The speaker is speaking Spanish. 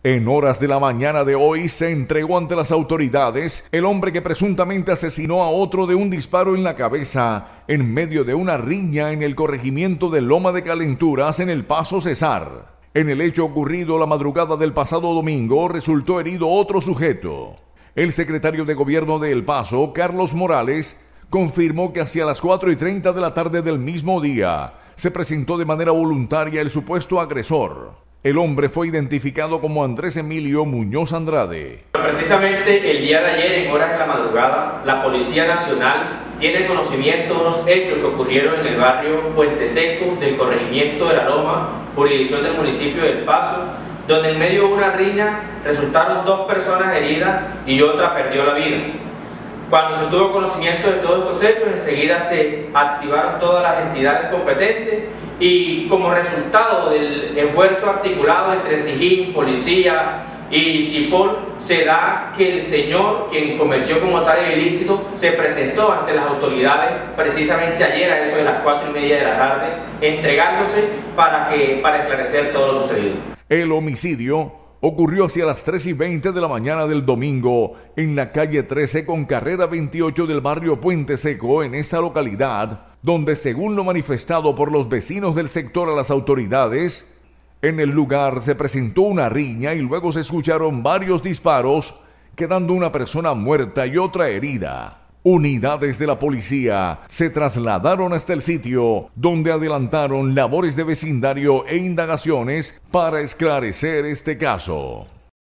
En horas de la mañana de hoy se entregó ante las autoridades el hombre que presuntamente asesinó a otro de un disparo en la cabeza en medio de una riña en el corregimiento de Loma de Calenturas en El Paso, Cesar. En el hecho ocurrido la madrugada del pasado domingo resultó herido otro sujeto. El secretario de Gobierno de El Paso, Carlos Morales, confirmó que hacia las 4:30 de la tarde del mismo día se presentó de manera voluntaria el supuesto agresor. El hombre fue identificado como Andrés Emilio Muñoz Andrade. Precisamente el día de ayer, en horas de la madrugada, la Policía Nacional tiene conocimiento de unos hechos que ocurrieron en el barrio Puente Seco del corregimiento de La Loma, jurisdicción del municipio de El Paso, donde en medio de una riña resultaron 2 personas heridas y otra perdió la vida. Cuando se tuvo conocimiento de todos estos hechos, enseguida se activaron todas las entidades competentes y como resultado del esfuerzo articulado entre SIJIN, Policía y CIPOL, se da que el señor, quien cometió como tal el ilícito, se presentó ante las autoridades precisamente ayer a eso de las 4:30 de la tarde, entregándose para esclarecer todo lo sucedido. El homicidio ocurrió hacia las 3:20 de la mañana del domingo en la calle 13 con carrera 28 del barrio Puente Seco en esa localidad, donde según lo manifestado por los vecinos del sector a las autoridades, en el lugar se presentó una riña y luego se escucharon varios disparos, quedando una persona muerta y otra herida. Unidades de la policía se trasladaron hasta el sitio, donde adelantaron labores de vecindario e indagaciones para esclarecer este caso.